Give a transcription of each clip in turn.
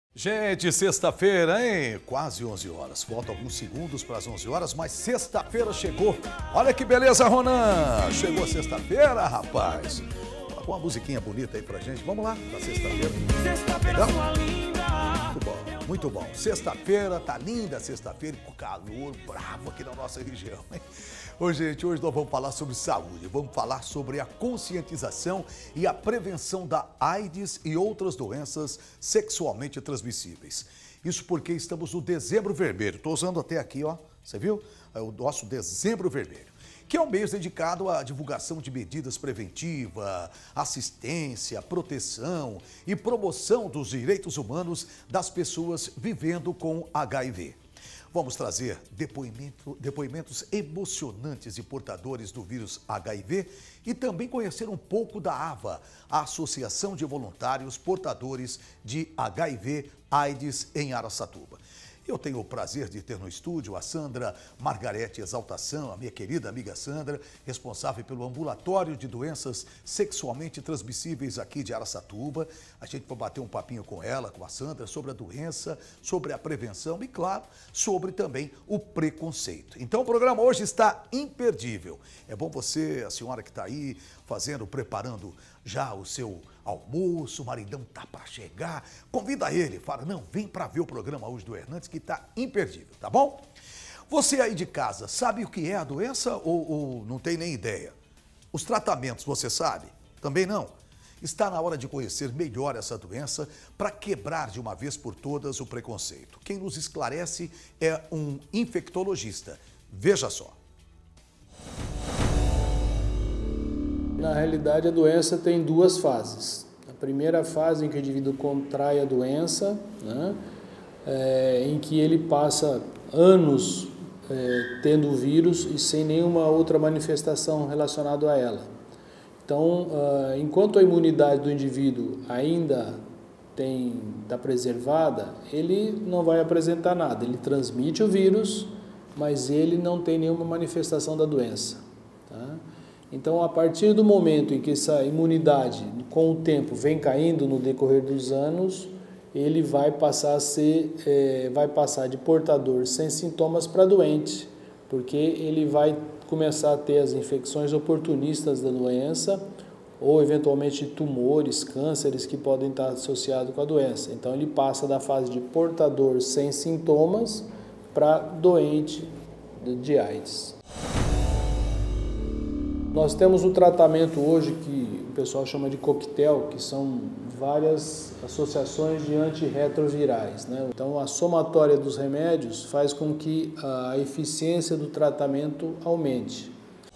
Gente, sexta-feira, hein? Quase 11 horas. Faltam alguns segundos para as 11 horas, mas sexta-feira chegou. Olha que beleza, Ronan! Chegou sexta-feira, rapaz. Tá com uma musiquinha bonita aí pra gente. Vamos lá, pra sexta-feira. Legal? Muito bom, muito bom. Sexta-feira, tá linda sexta-feira com calor bravo aqui na nossa região, hein? Ô, gente, hoje nós vamos falar sobre saúde, vamos falar sobre a conscientização e a prevenção da AIDS e outras doenças sexualmente transmissíveis. Isso porque estamos no Dezembro Vermelho. Estou usando até aqui, ó, você viu? É o nosso Dezembro Vermelho, que é um mês dedicado à divulgação de medidas preventivas, assistência, proteção e promoção dos direitos humanos das pessoas vivendo com HIV. Vamos trazer depoimentos emocionantes de portadores do vírus HIV e também conhecer um pouco da AVA, a Associação de Voluntários Portadores de HIV/AIDS em Araçatuba. Eu tenho o prazer de ter no estúdio a Sandra Margarete Exaltação, a minha querida amiga Sandra, responsável pelo ambulatório de doenças sexualmente transmissíveis aqui de Araçatuba. A gente vai bater um papinho com ela, com a Sandra, sobre a doença, sobre a prevenção e, claro, sobre também o preconceito. Então o programa hoje está imperdível. É bom você, a senhora que está aí preparando já o seu almoço, o maridão tá para chegar, convida ele, fala, não, vem para ver o programa hoje do Hernandes que tá imperdível, tá bom? Você aí de casa, sabe o que é a doença ou não tem nem ideia? Os tratamentos, você sabe? Também não? Está na hora de conhecer melhor essa doença para quebrar de uma vez por todas o preconceito. Quem nos esclarece é um infectologista. Veja só. Na realidade, a doença tem duas fases. A primeira fase em que o indivíduo contrai a doença, né, em que ele passa anos tendo o vírus e sem nenhuma outra manifestação relacionada a ela. Então, enquanto a imunidade do indivíduo ainda está preservada, ele não vai apresentar nada. Ele transmite o vírus, mas ele não tem nenhuma manifestação da doença. Tá? Então, a partir do momento em que essa imunidade, com o tempo, vem caindo no decorrer dos anos, ele vai passar de portador sem sintomas para doente, porque ele vai começar a ter as infecções oportunistas da doença ou, eventualmente, tumores, cânceres que podem estar associados com a doença. Então, ele passa da fase de portador sem sintomas para doente de AIDS. Nós temos um tratamento hoje que o pessoal chama de coquetel, que são várias associações de antirretrovirais, né? Então, a somatória dos remédios faz com que a eficiência do tratamento aumente.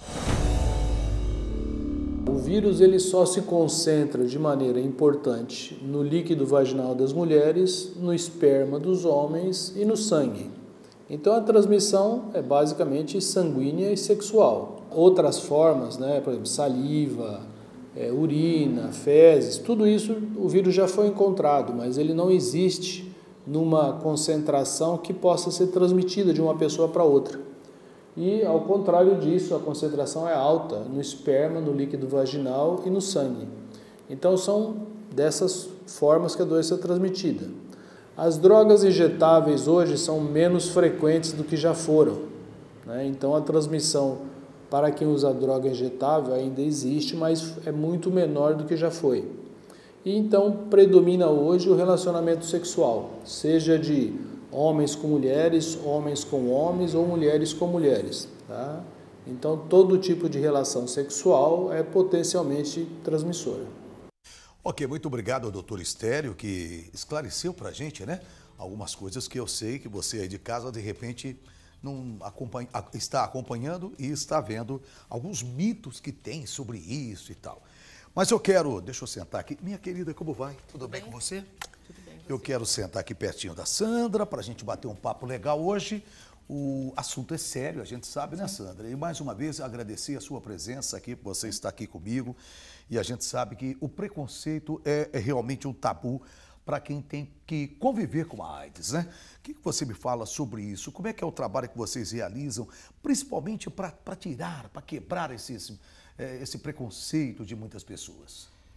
O vírus ele só se concentra de maneira importante no líquido vaginal das mulheres, no esperma dos homens e no sangue. Então, a transmissão é basicamente sanguínea e sexual. Outras formas, né, por exemplo, saliva, urina, fezes, tudo isso o vírus já foi encontrado, mas ele não existe numa concentração que possa ser transmitida de uma pessoa para outra. E, ao contrário disso, a concentração é alta no esperma, no líquido vaginal e no sangue. Então, são dessas formas que a doença é transmitida. As drogas injetáveis hoje são menos frequentes do que já foram, né? Então, a transmissão para quem usa droga injetável ainda existe, mas é muito menor do que já foi. E então predomina hoje o relacionamento sexual, seja de homens com mulheres, homens com homens ou mulheres com mulheres. Tá? Então todo tipo de relação sexual é potencialmente transmissora. Ok, muito obrigado ao doutor Estéreo, que esclareceu pra gente, né? Algumas coisas que eu sei que você aí de casa, de repente, não está acompanhando e está vendo alguns mitos que tem sobre isso e tal. Mas eu quero, deixa eu sentar aqui. Minha querida, como vai? Tudo bem com você? Tudo bem. Eu quero sentar aqui pertinho da Sandra para a gente bater um papo legal hoje. O assunto é sério, a gente sabe, né, Sandra? E mais uma vez agradecer a sua presença aqui, você está aqui comigo. E a gente sabe que o preconceito é realmente um tabu para quem tem que conviver com a AIDS, né? O que você me fala sobre isso? Como é que é o trabalho que vocês realizam, principalmente para tirar, para quebrar esse preconceito de muitas pessoas?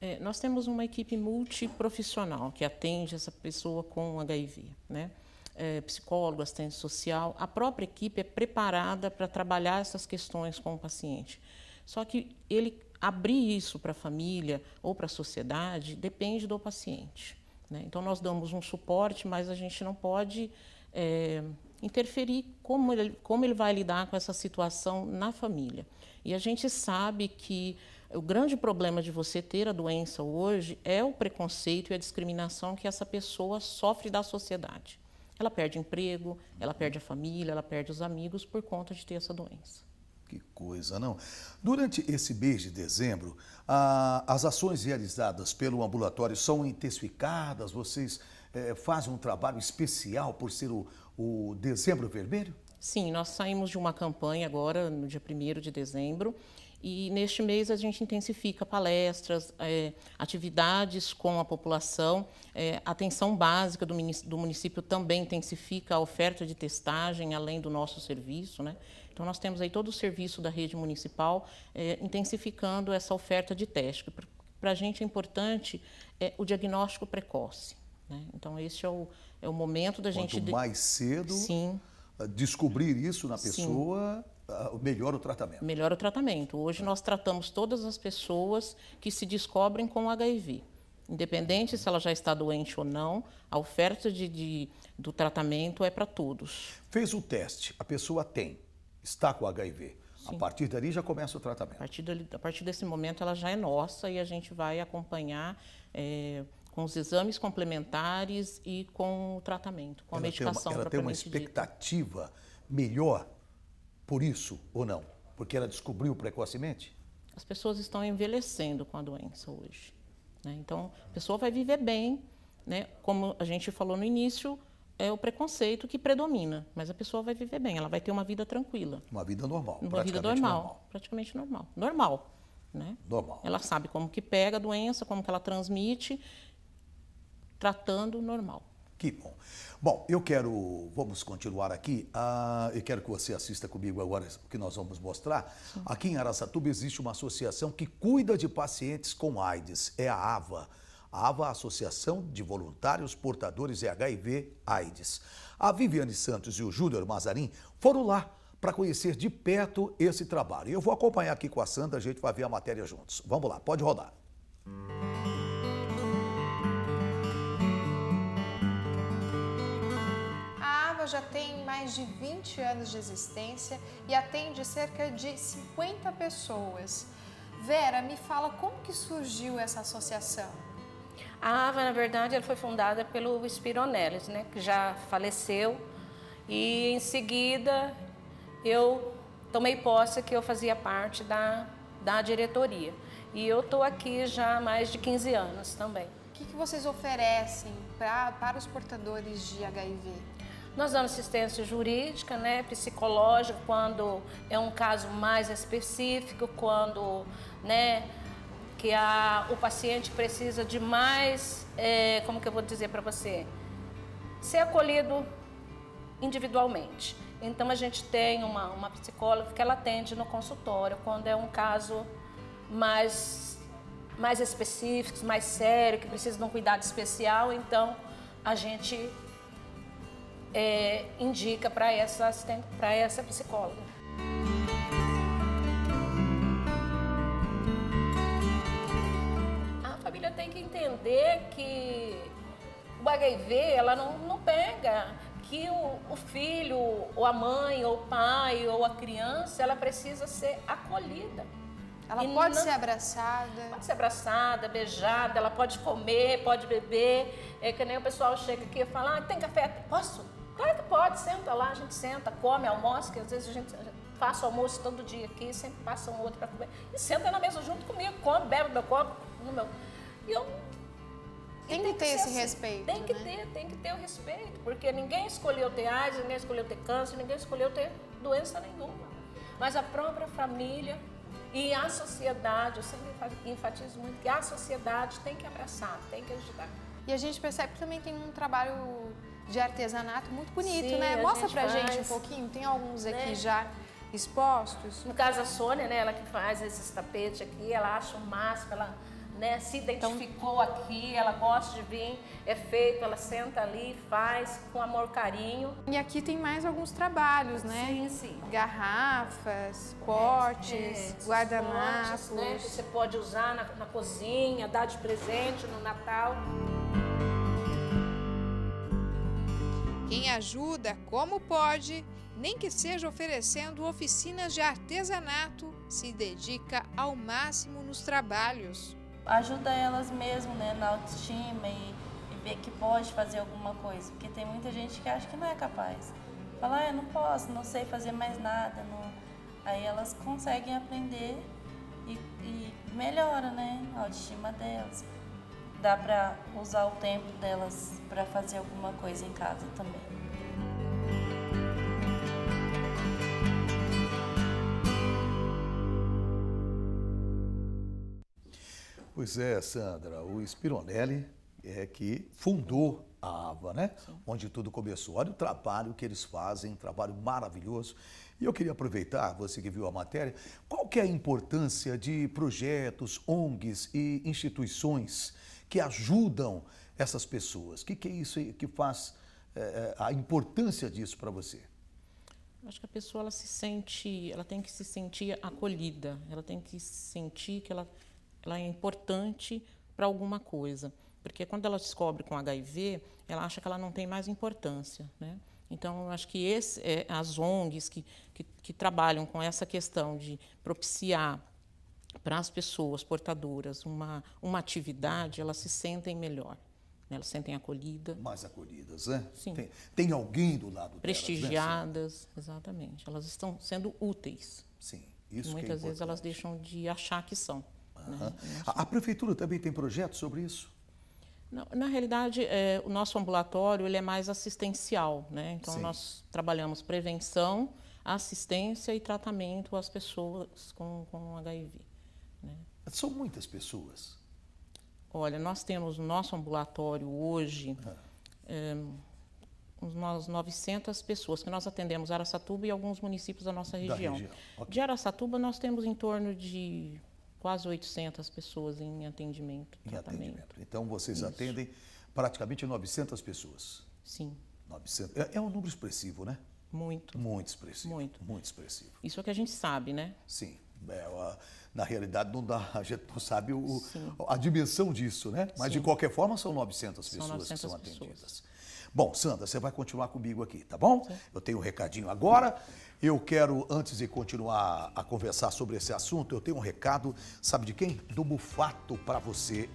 Nós temos uma equipe multiprofissional que atende essa pessoa com HIV, né? Psicólogo, assistente social. A própria equipe é preparada para trabalhar essas questões com o paciente. Só que ele abrir isso para a família ou para a sociedade depende do paciente, né? Então, nós damos um suporte, mas a gente não pode interferir como ele vai lidar com essa situação na família. E a gente sabe que o grande problema de você ter a doença hoje é o preconceito e a discriminação que essa pessoa sofre da sociedade. Ela perde emprego, ela perde a família, ela perde os amigos por conta de ter essa doença. Que coisa, não? Durante esse mês de dezembro, as ações realizadas pelo ambulatório são intensificadas? Vocês fazem um trabalho especial por ser o Dezembro Vermelho? Sim, nós saímos de uma campanha agora, no dia 1º de dezembro, e neste mês a gente intensifica palestras, atividades com a população, a atenção básica do município também intensifica a oferta de testagem, além do nosso serviço, né? Então, nós temos aí todo o serviço da rede municipal intensificando essa oferta de teste. Para a gente é importante o diagnóstico precoce, né? Então, esse é o momento da gente... Quanto mais cedo Sim. Descobrir isso na pessoa, melhora o tratamento. Melhora o tratamento. Hoje nós tratamos todas as pessoas que se descobrem com HIV. Independente se ela já está doente ou não, a oferta do tratamento é para todos. Fez o teste, a pessoa está com HIV. Sim. A partir dali já começa o tratamento. A partir desse momento ela já é nossa e a gente vai acompanhar com os exames complementares e com o tratamento, com a medicação Ela tem uma expectativa melhor por isso ou não? Porque ela descobriu precocemente? As pessoas estão envelhecendo com a doença hoje, né? Então, a pessoa vai viver bem, né? Como a gente falou no início, é o preconceito que predomina, mas a pessoa vai viver bem, ela vai ter uma vida tranquila. Uma vida normal, uma vida normal, praticamente normal. Normal, né? Normal. Ela sabe como que pega a doença, como que ela transmite, tratando normal. Que bom. Bom, vamos continuar aqui. Eu quero que você assista comigo agora o que nós vamos mostrar. Sim. Aqui em Araçatuba existe uma associação que cuida de pacientes com AIDS, é a AVA. A AVA, a Associação de Voluntários Portadores de HIV/AIDS. A Viviane Santos e o Júnior Mazarin foram lá para conhecer de perto esse trabalho. Eu vou acompanhar aqui com a Sandra, a gente vai ver a matéria juntos. Vamos lá, pode rodar. A AVA já tem mais de 20 anos de existência e atende cerca de 50 pessoas. Vera, me fala como que surgiu essa associação? A AVA, na verdade, ela foi fundada pelo Spironellis, né, que já faleceu, e em seguida eu tomei posse que eu fazia parte da diretoria. E eu estou aqui já há mais de 15 anos também. O que vocês oferecem para os portadores de HIV? Nós damos assistência jurídica, né, psicológica, quando é um caso mais específico, quando, né, que o paciente precisa de mais, como que eu vou dizer para você, ser acolhido individualmente. Então a gente tem uma psicóloga que ela atende no consultório, quando é um caso mais específico, mais sério, que precisa de um cuidado especial, então a gente indica para essa psicóloga. A família tem que entender que o HIV ela não pega, que o filho, ou a mãe, ou o pai, ou a criança, ela precisa ser acolhida. Ela pode ser abraçada? Pode ser abraçada, beijada, ela pode comer, pode beber. É que nem o pessoal chega aqui e fala, tem café? Posso? Claro que pode, senta lá, a gente senta, come, almoça, que às vezes a gente faz almoço todo dia aqui, sempre passa um outro para comer. E senta na mesa junto comigo, come, bebe meu copo, no meu... Tem que ter esse respeito, tem que ter o respeito, porque ninguém escolheu ter AIDS, ninguém escolheu ter câncer, ninguém escolheu ter doença nenhuma. Mas a própria família e a sociedade, eu sempre enfatizo muito que a sociedade tem que abraçar, tem que ajudar. E a gente percebe que também tem um trabalho de artesanato muito bonito, sim, né? Mostra pra gente um pouquinho, tem alguns aqui já expostos. No caso a Sônia, né, ela que faz esses tapetes aqui, ela acha o máximo, ela né, se identificou aqui, ela gosta de vir, é feito, ela senta ali, faz com amor, carinho. E aqui tem mais alguns trabalhos, né? Sim, sim. Garrafas, potes, guardanapos. Né, que você pode usar na cozinha, dar de presente no Natal. Quem ajuda como pode, nem que seja oferecendo oficinas de artesanato, se dedica ao máximo nos trabalhos. Ajuda elas mesmo, né, na autoestima e ver que pode fazer alguma coisa, porque tem muita gente que acha que não é capaz. Fala, eu não posso, não sei fazer mais nada. Não. Aí elas conseguem aprender e melhora, né, a autoestima delas. Dá para usar o tempo delas para fazer alguma coisa em casa também. Pois é, Sandra, o Spironelli é que fundou a AVA, né? Sim. Onde tudo começou. Olha o trabalho que eles fazem, um trabalho maravilhoso. E eu queria aproveitar, você que viu a matéria, qual que é a importância de projetos, ONGs e instituições que ajudam essas pessoas? O que é isso que faz a importância disso para você? Acho que a pessoa ela tem que se sentir acolhida, ela tem que sentir que ela é importante para alguma coisa. Porque quando ela descobre com HIV, ela acha que ela não tem mais importância, né? Então, eu acho que as ONGs que trabalham com essa questão de propiciar para as pessoas portadoras uma atividade, elas se sentem melhor, né? Elas se sentem acolhidas. Mais acolhidas, né? Sim. Tem alguém do lado prestigiadas, delas, né? exatamente. Elas estão sendo úteis. Sim, isso muitas que é vezes elas deixam de achar que são. Uhum. Né? A prefeitura também tem projetos sobre isso? Não, na realidade, o nosso ambulatório ele é mais assistencial, né? Então, nós trabalhamos prevenção, assistência e tratamento às pessoas com HIV. Né? São muitas pessoas. Olha, nós temos no nosso ambulatório hoje umas 900 pessoas, que nós atendemos Araçatuba e alguns municípios da nossa região. Okay. De Araçatuba, nós temos em torno de quase 800 pessoas em atendimento, tratamento. Então, vocês atendem praticamente 900 pessoas. Sim. 900. É um número expressivo, né? Muito. Muito expressivo. Muito expressivo. Isso é o que a gente sabe, né? Sim. Na realidade, a gente não sabe a dimensão disso, né? Mas, de qualquer forma, são 900 pessoas que são atendidas. Bom, Sandra, você vai continuar comigo aqui, tá bom? Sim. Eu tenho um recadinho agora. Eu quero, antes de continuar a conversar sobre esse assunto, eu tenho um recado, sabe de quem? Do Mufato para você.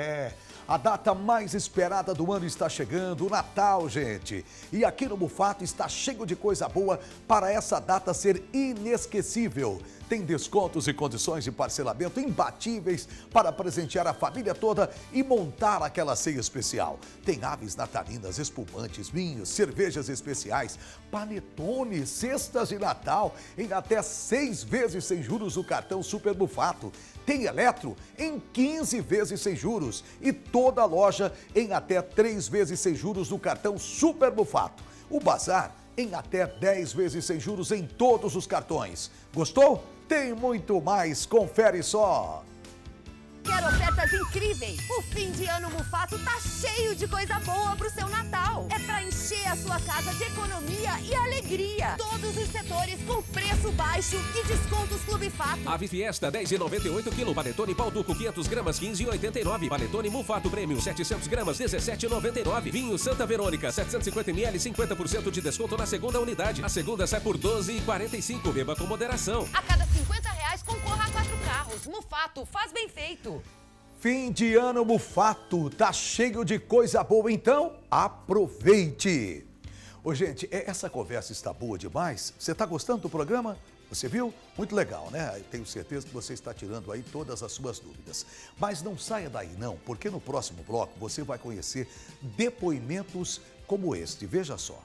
A data mais esperada do ano está chegando, o Natal, gente. E aqui no Mufato está cheio de coisa boa para essa data ser inesquecível. Tem descontos e condições de parcelamento imbatíveis para presentear a família toda e montar aquela ceia especial. Tem aves natalinas, espumantes, vinhos, cervejas especiais, panetones, cestas de Natal em até 6 vezes sem juros no cartão Super Mufato. Tem eletro em 15 vezes sem juros e toda a loja em até 3 vezes sem juros no cartão Super Mufato. O bazar em até 10 vezes sem juros em todos os cartões. Gostou? Tem muito mais, confere só! Quero ofertas incríveis! O fim de ano Mufato tá cheio de coisa boa pro seu Natal. É pra encher a sua casa de economia e alegria. Todos os setores com preço baixo e descontos Clube Fato. Ave Fiesta 10,98 kg, panetone pau duco 500 gramas 15,89. Panetone Mufato Premium 700 gramas 17,99. Vinho Santa Verônica 750 ml 50% de desconto na segunda unidade. A segunda sai por 12,45. Beba com moderação. A cada R$50 concorra a 4 carros. Mufato, faz bem feito. Fim de ano Mufato, tá cheio de coisa boa, então aproveite! Ô, gente, essa conversa está boa demais. Você está gostando do programa? Você viu? Muito legal, né? Tenho certeza que você está tirando aí todas as suas dúvidas. Mas não saia daí não, porque no próximo bloco você vai conhecer depoimentos como este. Veja só.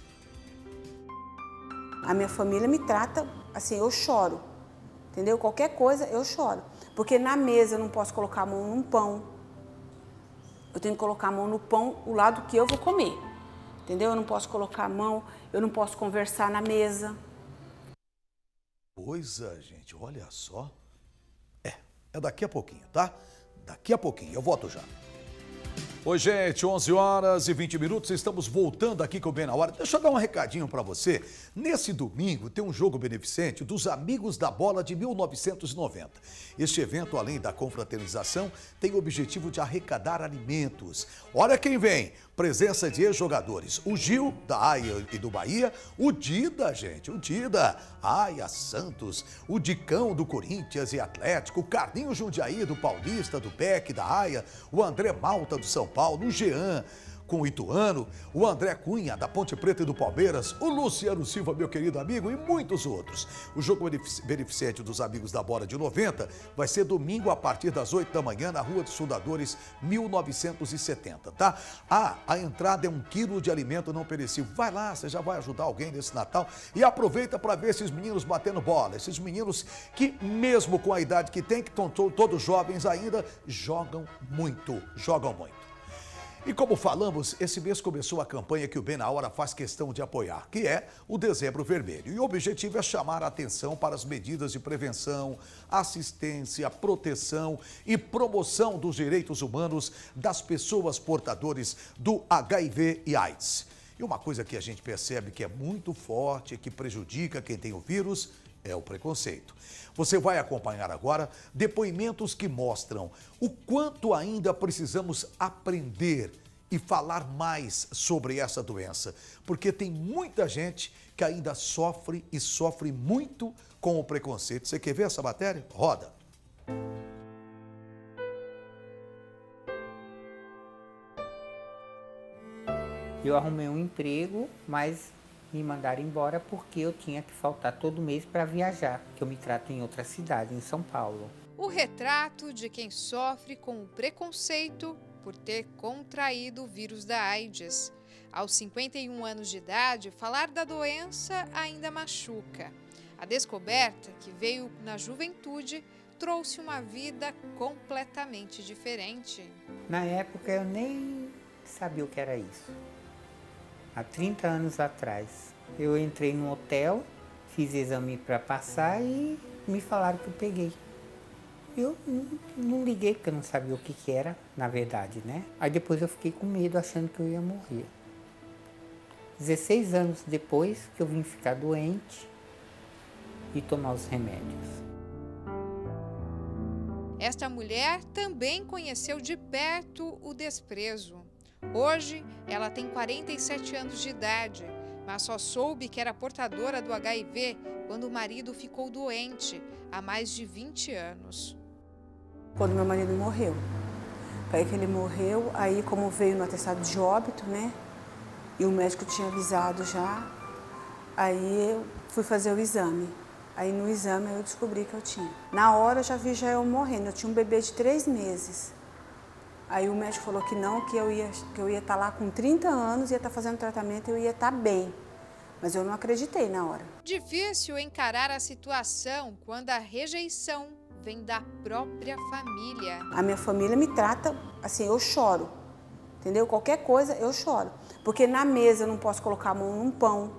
A minha família me trata assim, eu choro. Entendeu? Qualquer coisa eu choro. Porque na mesa eu não posso colocar a mão num pão. Eu tenho que colocar a mão no pão, o lado que eu vou comer. Entendeu? Eu não posso colocar a mão, eu não posso conversar na mesa. Coisa, gente, olha só. É daqui a pouquinho, tá? Daqui a pouquinho, eu volto já. Oi, gente, 11 horas e 20 minutos, estamos voltando aqui com o Bem na Hora. Deixa eu dar um recadinho para você. Nesse domingo tem um jogo beneficente dos Amigos da Bola de 1990. Este evento, além da confraternização, tem o objetivo de arrecadar alimentos. Olha quem vem, presença de ex-jogadores. O Gil, da Aia e do Bahia, o Dida, gente, o Dida, Aia, Santos, o Dicão do Corinthians e Atlético, o Carlinho Jundiaí do Paulista, do PEC, da Aia, o André Malta do São Paulo, o Jean com o Ituano, o André Cunha da Ponte Preta e do Palmeiras, o Luciano Silva, meu querido amigo, e muitos outros. O jogo beneficente dos Amigos da Bola de 90 vai ser domingo a partir das 8 da manhã na Rua dos Soldadores, 1970, tá? A entrada é 1 quilo de alimento não perecível. Vai lá, você já vai ajudar alguém nesse Natal e aproveita para ver esses meninos batendo bola, esses meninos que mesmo com a idade que tem, que estão todos jovens ainda, jogam muito, jogam muito. E como falamos, esse mês começou a campanha que o Bem na Hora faz questão de apoiar, que é o Dezembro Vermelho. E o objetivo é chamar a atenção para as medidas de prevenção, assistência, proteção e promoção dos direitos humanos das pessoas portadoras do HIV e AIDS. E uma coisa que a gente percebe que é muito forte, que prejudica quem tem o vírus, é o preconceito. Você vai acompanhar agora depoimentos que mostram o quanto ainda precisamos aprender e falar mais sobre essa doença, porque tem muita gente que ainda sofre e sofre muito com o preconceito. Você quer ver essa matéria? Roda! Eu arrumei um emprego, mas me mandaram embora porque eu tinha que faltar todo mês para viajar, que eu me trato em outra cidade, em São Paulo. O retrato de quem sofre com o preconceito por ter contraído o vírus da AIDS. Aos 51 anos de idade, falar da doença ainda machuca. A descoberta, que veio na juventude, trouxe uma vida completamente diferente. Na época eu nem sabia o que era isso. Há 30 anos atrás, eu entrei num hotel, fiz exame para passar e me falaram que eu peguei. Eu não liguei porque eu não sabia o que era, na verdade, né? Aí depois eu fiquei com medo, achando que eu ia morrer. 16 anos depois que eu vim ficar doente e tomar os remédios. Esta mulher também conheceu de perto o desprezo. Hoje, ela tem 47 anos de idade, mas só soube que era portadora do HIV quando o marido ficou doente, há mais de 20 anos. Quando meu marido morreu. Aí que ele morreu, aí como veio no atestado de óbito, né? E o médico tinha avisado já, aí eu fui fazer o exame. Aí no exame eu descobri que eu tinha. Na hora eu já vi eu morrendo, eu tinha um bebê de 3 meses. Aí o médico falou que não, que eu ia estar lá com 30 anos, ia estar fazendo tratamento, eu ia estar bem. Mas eu não acreditei na hora. Difícil encarar a situação quando a rejeição vem da própria família. A minha família me trata assim, eu choro, entendeu? Qualquer coisa eu choro. Porque na mesa eu não posso colocar a mão num pão.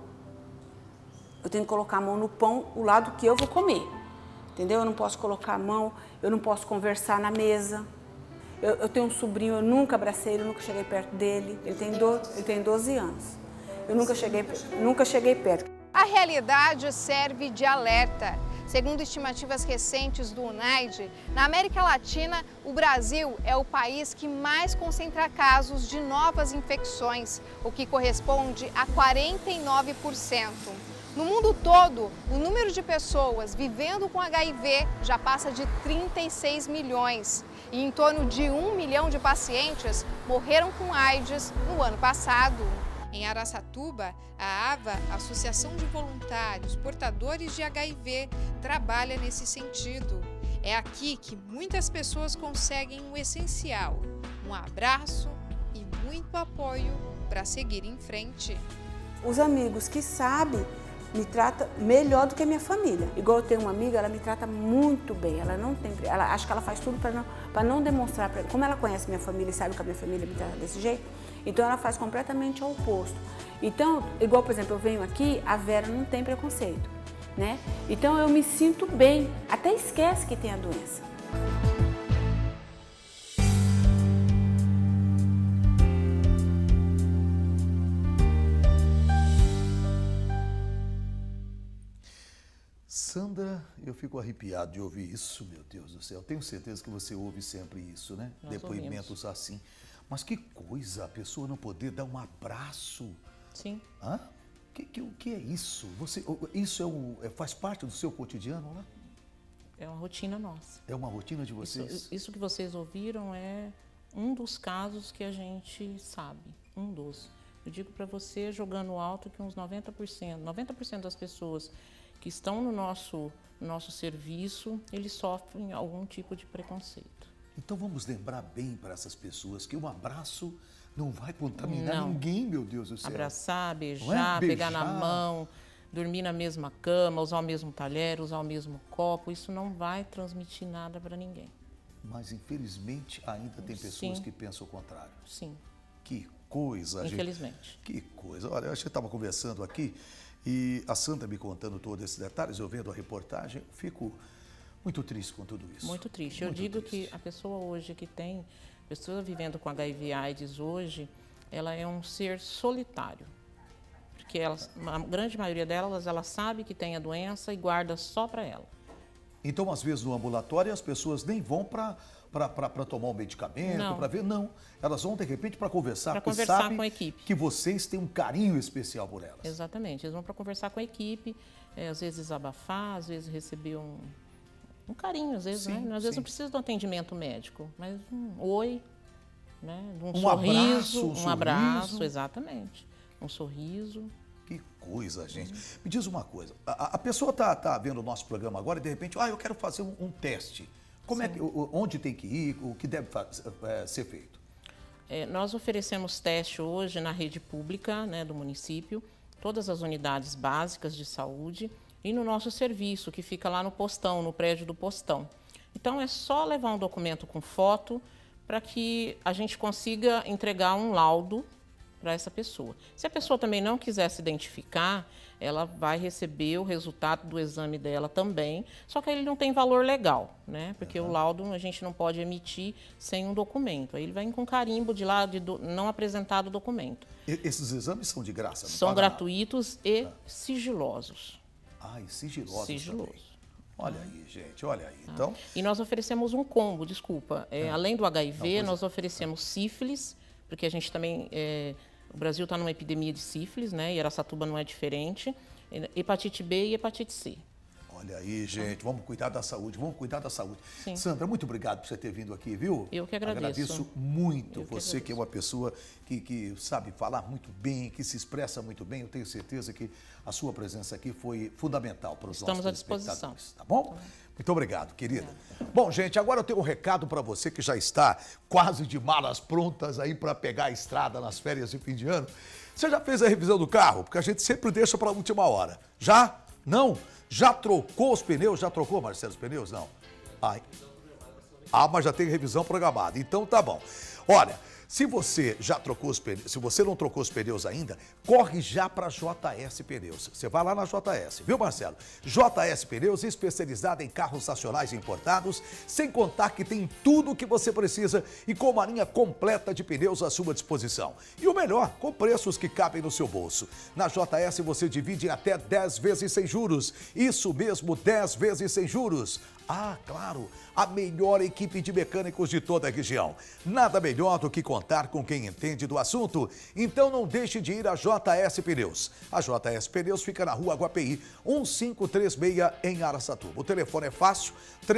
Eu tenho que colocar a mão no pão, o lado que eu vou comer. Entendeu? Eu não posso colocar a mão, eu não posso conversar na mesa. Eu tenho um sobrinho, eu nunca abracei ele, eu nunca cheguei perto dele. Ele tem 12 anos. Eu nunca cheguei perto. A realidade serve de alerta. Segundo estimativas recentes do UNAIDS, na América Latina, o Brasil é o país que mais concentra casos de novas infecções, o que corresponde a 49%. No mundo todo, o número de pessoas vivendo com HIV já passa de 36 milhões. E em torno de 1 milhão de pacientes morreram com AIDS no ano passado. Em Araçatuba, a AVA, Associação de Voluntários Portadores de HIV, trabalha nesse sentido. É aqui que muitas pessoas conseguem o essencial: um abraço e muito apoio para seguir em frente. Os amigos que sabem me trata melhor do que a minha família. Igual eu tenho uma amiga, ela me trata muito bem. Ela acho que ela faz tudo para não demonstrar para. Como ela conhece minha família e sabe que a minha família me trata desse jeito, então ela faz completamente ao oposto. Então, igual, por exemplo, eu venho aqui, a Vera não tem preconceito, né? Então eu me sinto bem, até esquece que tem a doença. Sandra, eu fico arrepiado de ouvir isso, meu Deus do céu. Tenho certeza que você ouve sempre isso, né? Nós Depoimentos ouvimos. assim. Mas que coisa, a pessoa não poder dar um abraço. Sim. Hã? O que é isso? Isso faz parte do seu cotidiano, né? É uma rotina nossa. É uma rotina de vocês? Isso que vocês ouviram é um dos casos que a gente sabe. Um dos. Eu digo para você, jogando alto, que uns 90% das pessoas que estão no nosso serviço, eles sofrem algum tipo de preconceito. Então vamos lembrar bem para essas pessoas que um abraço não vai contaminar ninguém, meu Deus do céu. Abraçar, beijar, pegar na mão, dormir na mesma cama, usar o mesmo talher, usar o mesmo copo, isso não vai transmitir nada para ninguém. Mas infelizmente ainda tem pessoas que pensam o contrário. Sim. Que coisa, gente. Infelizmente. Que coisa. Olha, a gente estava conversando aqui e a Sandra me contando todos esses detalhes, eu vendo a reportagem, eu fico muito triste com tudo isso. Muito triste. Eu digo que a pessoa hoje pessoa vivendo com HIV/AIDS hoje, ela é um ser solitário. Porque a grande maioria delas, ela sabe que tem a doença e guarda só para ela. Então, às vezes, no ambulatório, as pessoas nem vão para tomar um medicamento, para ver, não. Elas vão, de repente, para conversar. Para conversar sabem com a equipe. Que vocês têm um carinho especial por elas. Exatamente. Eles vão para conversar com a equipe, às vezes desabafar, às vezes receber um carinho, às vezes, né? Às vezes não precisa de um atendimento médico, mas um oi, né? Um sorriso, um abraço, exatamente. Um sorriso. Que coisa, gente. Me diz uma coisa, a pessoa está vendo o nosso programa agora e de repente, eu quero fazer um teste. Onde tem que ir, o que deve ser feito? Nós oferecemos teste hoje na rede pública, né, do município, todas as unidades básicas de saúde e no nosso serviço, que fica lá no postão, no prédio do postão. Então é só levar um documento com foto para que a gente consiga entregar um laudo para essa pessoa. Se a pessoa também não quiser se identificar, ela vai receber o resultado do exame dela também, só que ele não tem valor legal, né? Porque o laudo a gente não pode emitir sem um documento. Aí ele vem com carimbo de lá de não apresentado o documento. Esses exames são de graça? São gratuitos e sigilosos. E sigilosos Sigiloso. também. Olha aí, gente, olha aí. Então... E nós oferecemos um combo, além do HIV, nós oferecemos sífilis, porque a gente também... O Brasil está numa epidemia de sífilis, né? E Araçatuba não é diferente. Hepatite B e hepatite C. Olha aí, gente, vamos cuidar da saúde, Sim. Sandra, muito obrigado por você ter vindo aqui, viu? Eu que agradeço. Agradeço muito você, que é uma pessoa que sabe falar muito bem, que se expressa muito bem. Eu tenho certeza que a sua presença aqui foi fundamental para os nossos espectadores. Tá bom? Muito obrigado, querida. Bom, gente, agora eu tenho um recado para você que já está quase de malas prontas aí para pegar a estrada nas férias de fim de ano. Você já fez a revisão do carro? Porque a gente sempre deixa para a última hora. Já? Não? Já trocou os pneus? Já trocou, Marcelo, os pneus? Não. Mas já tem revisão programada. Então tá bom. Olha, se você já trocou os pneus, se você não trocou os pneus ainda, corre já para JS Pneus. Você vai lá na JS, viu, Marcelo? JS Pneus, especializada em carros nacionais importados, sem contar que tem tudo o que você precisa e com uma linha completa de pneus à sua disposição. E o melhor, com preços que cabem no seu bolso. Na JS você divide em até 10 vezes sem juros. Isso mesmo, 10 vezes sem juros. Claro, a melhor equipe de mecânicos de toda a região. Nada melhor do que contar com quem entende do assunto. Então não deixe de ir a JS Pneus. A JS Pneus fica na rua Guapeí, 1536, em Araçatuba. O telefone é fácil,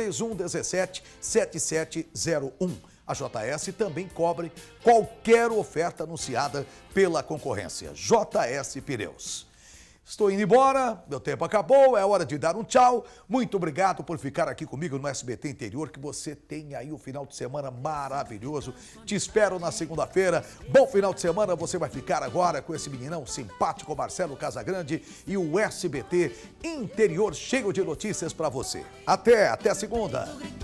3117-7701. A JS também cobre qualquer oferta anunciada pela concorrência. JS Pneus. Estou indo embora, meu tempo acabou, é hora de dar um tchau. Muito obrigado por ficar aqui comigo no SBT Interior, que você tenha aí um final de semana maravilhoso. Te espero na segunda-feira. Bom final de semana, você vai ficar agora com esse meninão simpático, Marcelo Casagrande, e o SBT Interior cheio de notícias para você. Até segunda.